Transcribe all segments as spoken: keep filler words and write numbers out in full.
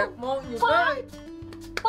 แต่มองอยู่ได้ไป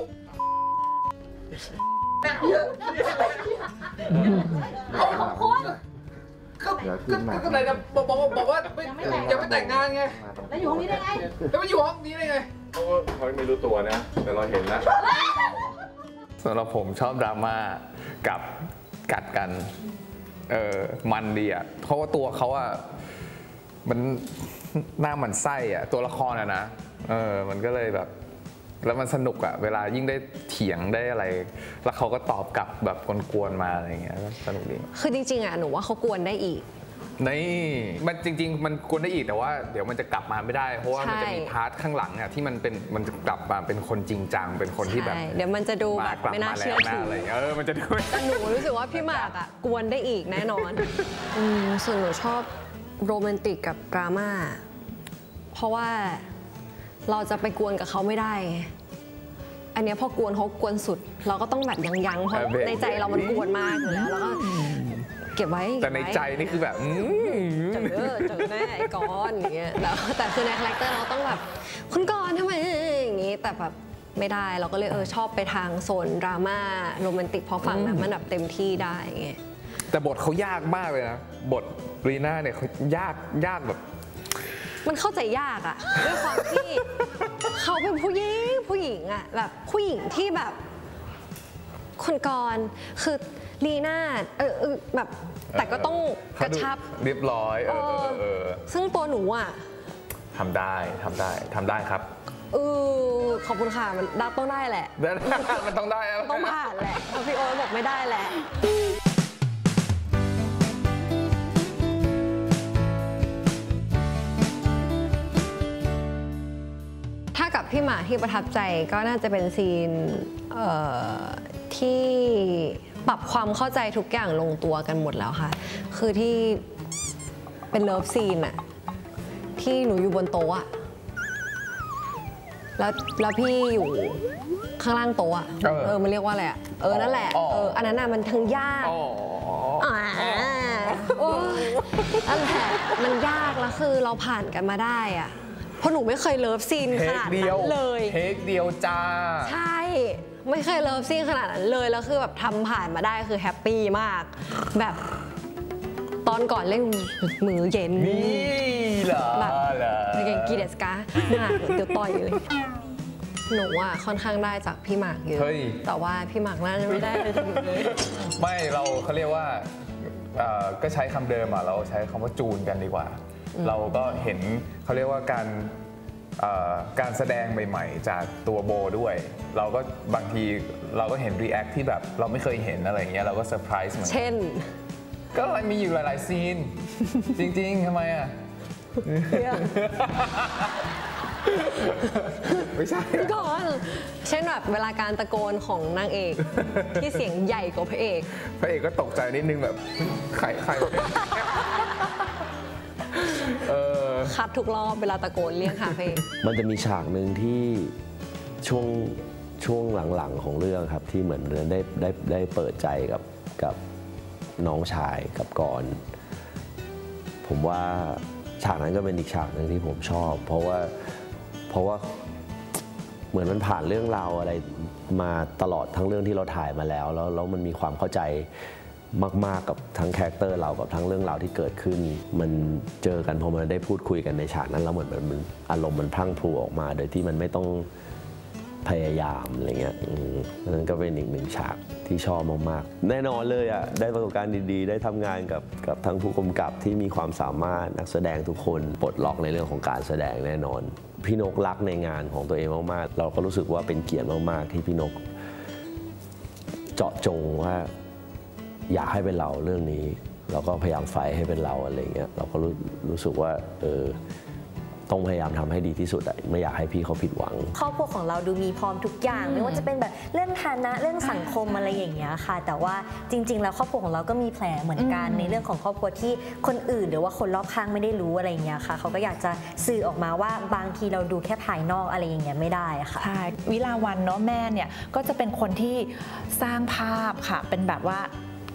อะไรของคุณก็ก็ก็ไหนนะบอกบอกบอกว่ายังไม่แต่งงานไงแล้วอยู่ห้องนี้ได้ไงแล้วมาอยู่ห้องนี้ได้ไงเขาเขาไม่รู้ตัวนะแต่เราเห็นแล้วสำหรับผมชอบดราม่ากับกัดกันเออมันดีอ่ะเพราะว่าตัวเขาอ่ะมันหน้ามันไส้อ่ะตัวละครอ่ะนะเออมันก็เลยแบบแล้วมันสนุกอ่ะเวลายิ่งได้เถียงได้อะไรแล้วเขาก็ตอบกลับแบบกวนๆมาอะไรเงี้ยสนุกดีคือจริงๆอ่ะหนูว่าเขากวนได้อีกนี่มันจริงๆมันกวนได้อีกแต่ว่าเดี๋ยวมันจะกลับมาไม่ได้เพราะว่ามันจะมีพาร์ทข้างหลังอ่ะที่มันเป็นมันจะกลับมาเป็นคนจริงจังเป็นคนที่แบบเดี๋ยวมันจะดูแบบไม่น่าเชื่อถืออะไรเออมันจะดูแต่หนูรู้สึกว่าพี่หมากอ่ะกวนได้อีกแน่นอนอืมส่วนหนูชอบโรแมนติกกับดราม่าเพราะว่าเราจะไปกวนกับเขาไม่ได้อันนี้พอกวนเขากวนสุดเราก็ต้องแบบยั้งๆเพราะในใจเรามันกวนมากอยู่แล้วแล้วก็เก็บไว้แต่ในใจนี่คือแบบเจอเจอแน่ไอ้กอนอย่างเงี้ยแล้วแต่คือในคาแรคเตอร์เราต้องแบบคุณกอนทำไมอย่างงี้แต่แบบไม่ได้เราก็เลยเออชอบไปทางโซนดราม่าโรแมนติกพอฟังนะมันแบบเต็มที่ได้ไงแต่บทเขายากมากเลยนะบทรีน่าเนี่ยเขายากยากแบบมันเข้าใจยากอะด้วยความที่เขาเป็นผู้หญิงผู้หญิงอะแบบผู้หญิงที่แบบคนกรคือลีน่าเออแบบแต่ก็ต้องกระชับเรียบร้อยเออเออซึ่งตัวหนูอะทำได้ทำได้ทำได้ครับเออขอบคุณค่ะมันต้องได้แหละมันต้องได้ต้องผ่านแหละพี่โอ๊ตบอกไม่ได้แหละกับพี่หมากที่ประทับใจก็น่าจะเป็นซีนที่ปรับความเข้าใจทุกอย่างลงตัวกันหมดแล้วค่ะคือที่เป็นเลิฟซีนอะที่หนูอยู่บนโต๊ะอะแล้วแล้วพี่อยู่ข้างล่างโต๊ะอะเออมันเรียกว่าอะไรอะเออนั่นแหละเอออันนั้นอะมันทั้งยากอ่าโอ้นั่นแหละมันยากแล้วคือเราผ่านกันมาได้อะเพราะหนูไม่เคยเลิฟซีนขนาดนั้นเลยเทคเดียวจ้าใช่ไม่เคยเลิฟซีนขนาดนั้นเลยแล้วคือแบบทำผ่านมาได้คือแฮปปี้มากแบบตอนก่อนเล่นมือเย็นนี่เหรอแบบเก่งกีเดสกาหน้าเดี๋ยวต่อยเลยหนูอ่ะค่อนข้างได้จากพี่หมากเยอะแต่ว่าพี่หมากน่าจะไม่ได้เลยไม่เราเขาเรียกว่าก็ใช้คำเดิมอ่ะเราใช้คำว่าจูนกันดีกว่าเราก็เห็นเขาเรียกว่าการการแสดงใหม่ๆจากตัวโบด้วยเราก็บางทีเราก็เห็นรีแอคที่แบบเราไม่เคยเห็นอะไรอย่างเงี้ยเราก็เซอร์ไพรส์เหมือนเช่นก็มีอยู่หลายๆซีนจริงๆทำไมอ่ะไม่ใช่ก่อนเช่นแบบเวลาการตะโกนของนางเอกที่เสียงใหญ่กว่าพระเอกพระเอกก็ตกใจนิดนึงแบบใครใครคัดทุกรอบเวลาตะโกนเรียกหาเพลงมันจะมีฉากหนึ่งที่ช่วงช่วงหลังๆของเรื่องครับที่เหมือนได้ได้ได้เปิดใจกับกับน้องชายกับกรผมว่าฉากนั้นก็เป็นอีกฉากหนึ่งที่ผมชอบเพราะว่าเพราะว่าเหมือนมันผ่านเรื่องราวอะไรมาตลอดทั้งเรื่องที่เราถ่ายมาแล้วแล้วแล้วมันมีความเข้าใจมากๆกับทั้งคาแรคเตอร์เรากับทั้งเรื่องราวที่เกิดขึ้นมันเจอกันพอมันได้พูดคุยกันในฉากนั้นแล้วเหมือนมันอารมณ์มันพรั่งพรูออกมาโดยที่มันไม่ต้องพยายามอะไรเงี้ยนั่นก็เป็นอีกหนึ่งฉากที่ชอบมากๆแน่นอนเลยอ่ะได้ประสบการณ์ดีๆได้ทำงานกับกับทั้งผู้กำกับที่มีความสามารถนักแสดงทุกคนปลดล็อกในเรื่องของการแสดงแน่นอนพี่นกรักในงานของตัวเองมากๆเราก็รู้สึกว่าเป็นเกียรติมากๆที่พี่นกเจาะจงว่าอยากให้เป็นเราเรื่องนี้เราก็พยายามไฟให้เป็นเราอะไรเงี้ยเราก็รู้รู้สึกว่าเออต้องพยายามทำให้ดีที่สุดอะไม่อยากให้พี่เขาผิดหวังครอบครัวของเราดูมีพร้อมทุกอย่างไม่ว่าจะเป็นแบบเรื่องฐานะเรื่องสังคมอะไรอย่างเงี้ยค่ะแต่ว่าจริงๆแล้วครอบครัวของเราก็มีแผลเหมือนกันในเรื่องของครอบครัวที่คนอื่นหรือว่าคนรอบข้างไม่ได้รู้อะไรอย่างเงี้ยค่ะเขาก็อยากจะสื่อออกมาว่าบางทีเราดูแค่ภายนอกอะไรอย่างเงี้ยไม่ได้ค่ะใช่วิลาวันเนาะแม่เนี่ยก็จะเป็นคนที่สร้างภาพค่ะเป็นแบบว่า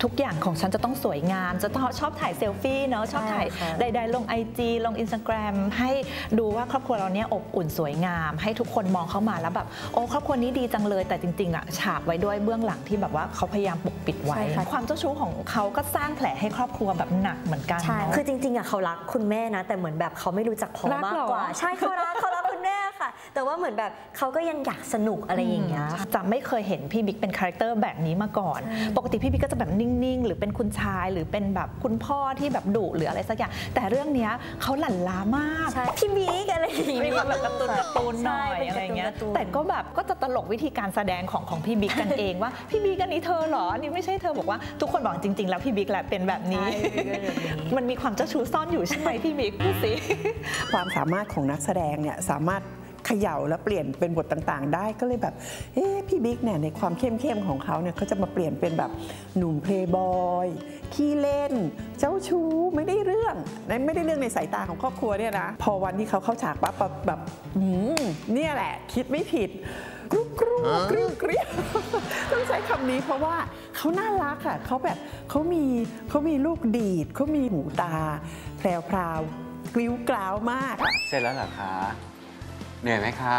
ทุกอย่างของฉันจะต้องสวยงามจะต้องชอบถ่ายเซลฟี่เนาะชอบถ่ายใดๆลง ไอ จี ลง อินสตาแกรม ให้ดูว่าครอบครัวเราเนี่ยอบอุ่นสวยงามให้ทุกคนมองเข้ามาแล้วแบบโอ้ครอบครัวนี้ดีจังเลยแต่จริงๆอ่ะฉาบไว้ด้วยเบื้องหลังที่แบบว่าเขาพยายามปกปิดไว้ความเจ้าชู้ของเขาก็สร้างแผลให้ครอบครัวแบบหนักเหมือนกันใช่คือจริงๆอ่ะเขารักคุณแม่นะแต่เหมือนแบบเขาไม่รู้จักพอมากกว่าใช่เขารักเขารักคุณแม่ค่ะแต่ว่าเหมือนแบบเขาก็ยังอยากสนุกอะไรอย่างเงี้ยจะไม่เคยเห็นพี่บิ๊กเป็นคาแรคเตอร์แบบนี้มาก่อนปกติพี่บิ๊กก็จะแบบนิ่งๆหรือเป็นคุณชายหรือเป็นแบบคุณพ่อที่แบบดุหรืออะไรสักอย่างแต่เรื่องนี้เขาหลั่นล้ามากพี่บิ๊กอะไรอย่างเงี้ยมีความแบบการ์ตูนการ์ตูนหน่อยอะไรเงี้ยแต่ก็แบบก็จะตลกวิธีการแสดงของของพี่บิ๊กกันเองว่าพี่บิ๊กอันนี้เธอเหรออันนี้ไม่ใช่เธอบอกว่าทุกคนบอกจริงๆแล้วพี่บิ๊กแหละเป็นแบบนี้มันมีความเจ้าชู้ซ่อนอยู่ใช่ไหมพี่บิ๊กพูดสิความสามารถของนักแสดงเนี่ยสามารถเขย่าและเปลี่ยนเป็นบทต่างๆได้ก็เลยแบบเอ๊ะพี่บิ๊กเนี่ยในความเข้มๆของเขาเนี่ยเขาจะมาเปลี่ยนเป็นแบบหนุ่มเพลย์บอยขี้เล่นเจ้าชู้ไม่ได้เรื่องไม่ได้เรื่องในสายตาของครอบครัวเนี่ยนะพอวันที่เขาเข้าฉากปั๊บแบบเนี่ยแหละคิดไม่ผิดกรุบกรุบกริ้วกริ้วต้องใช้คำนี้เพราะว่าเขาน่ารักอ่ะเขาแบบเขามีเขามีลูกดีดเขามีหูตาแพรวพราวกริ้วกล้าวมากเสร็จแล้วเหรอคะเหนื่อยไหมคะ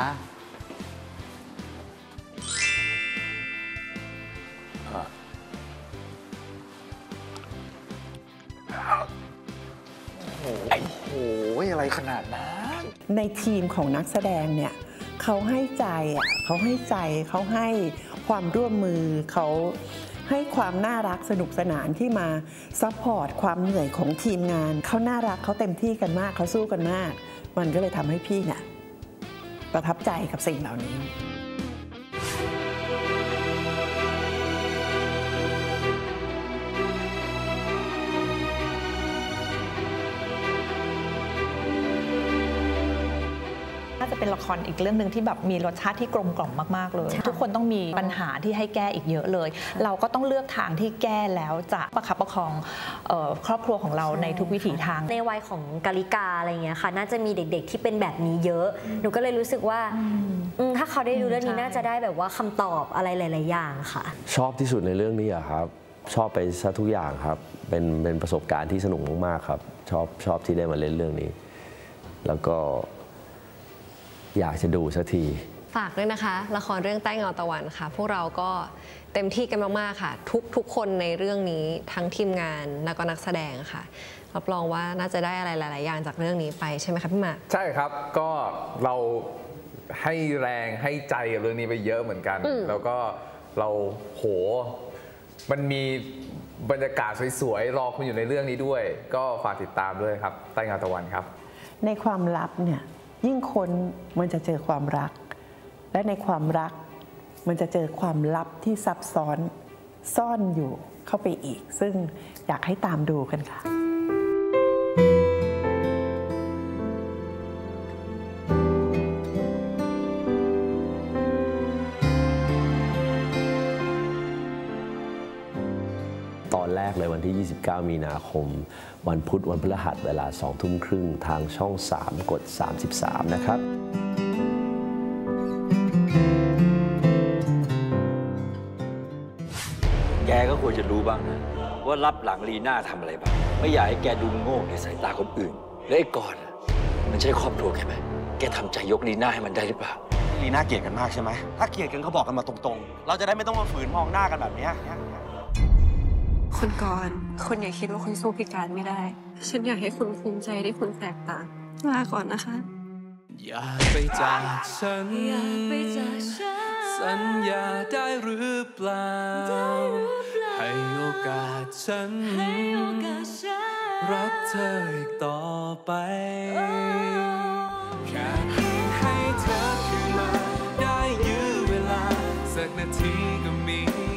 โอ้โหอะไรขนาดนั้นในทีมของนักแสดงเนี่ยเขาให้ใจอ่ะเขาให้ใจเขาให้ความร่วมมือเขาให้ความน่ารักสนุกสนานที่มาซัพพอร์ตความเหนื่อยของทีมงานเขาน่ารักเขาเต็มที่กันมากเขาสู้กันมากมันก็เลยทำให้พี่เนี่ยประทับใจกับสิ่งเหล่านี้น่าจะเป็นละครอีกเรื่องหนึ่งที่แบบมีรสชาติที่กลมกล่อมมากๆเลยทุกคนต้องมีปัญหาที่ให้แก้อีกเยอะเลยเราก็ต้องเลือกทางที่แก้แล้วจะประคับประคองครอบครัวของเราในทุกวิถีทางในวัยของกาลิกาอะไรเงี้ยค่ะน่าจะมีเด็กๆที่เป็นแบบนี้เยอะหนูก็เลยรู้สึกว่าถ้าเขาได้ดูเรื่องนี้น่าจะได้แบบว่าคำตอบอะไรหลายๆอย่างค่ะชอบที่สุดในเรื่องนี้อะครับชอบไปซะทุกอย่างครับเป็นเป็นประสบการณ์ที่สนุกมากๆครับชอบชอบที่ได้มาเล่นเรื่องนี้แล้วก็อยากจะดูสักทีฝากด้วยนะคะละครเรื่องใต้เงาตะวันค่ะพวกเราก็เต็มที่กันมากๆค่ะทุกทุกคนในเรื่องนี้ทั้งทีมงานแล้วก็นักแสดงค่ะรับรองว่าน่าจะได้อะไรหลายๆอย่างจากเรื่องนี้ไปใช่ไหมคะพี่หมากใช่ครับก็เราให้แรงให้ใจกับเรื่องนี้ไปเยอะเหมือนกันแล้วก็เราโหมันมีบรรยากาศสวยๆรอคุณอยู่ในเรื่องนี้ด้วยก็ฝากติดตามด้วยครับใต้เงาตะวันครับในความลับเนี่ยยิ่งคนมันจะเจอความรักและในความรักมันจะเจอความลับที่ซับซ้อนซ่อนอยู่เข้าไปอีกซึ่งอยากให้ตามดูกันค่ะตอนแรกเลยวันที่ยี่สิบเก้ามีนาคมวันพุธวันพฤหัสเวลาสองทุ่มครึ่งทางช่องสามกดสามสิบสามนะครับแกก็ควรจะรู้บ้างนะว่ารับหลังลีน่าทำอะไรบ้างไม่อยากให้แกดูโง่ในสายตาคนอื่นและไอ้ก่อนมันใช่ครอบครัวแกไหมแกทำใจยกลีน่าให้มันได้หรือเปล่าลีน่าเกลียดกันมากใช่ไหมถ้าเกลียดกันก็บอกกันมาตรงๆเราจะได้ไม่ต้องมาฝืนมองหน้ากันแบบนี้คุณกรณ์คุณอย่าคิดว่าคุณสู้พิการไม่ได้ฉันอยากให้คุณภูมิใจที่คุณแตกต่างลาก่อนนะคะอย่าไปจากฉันสัญญาได้หรือเปล่าให้โอกาสฉันรักเธออีกต่อไปแค่เพียงให้เธอคืนมาได้ยื้อเวลาสักนาทีก็มี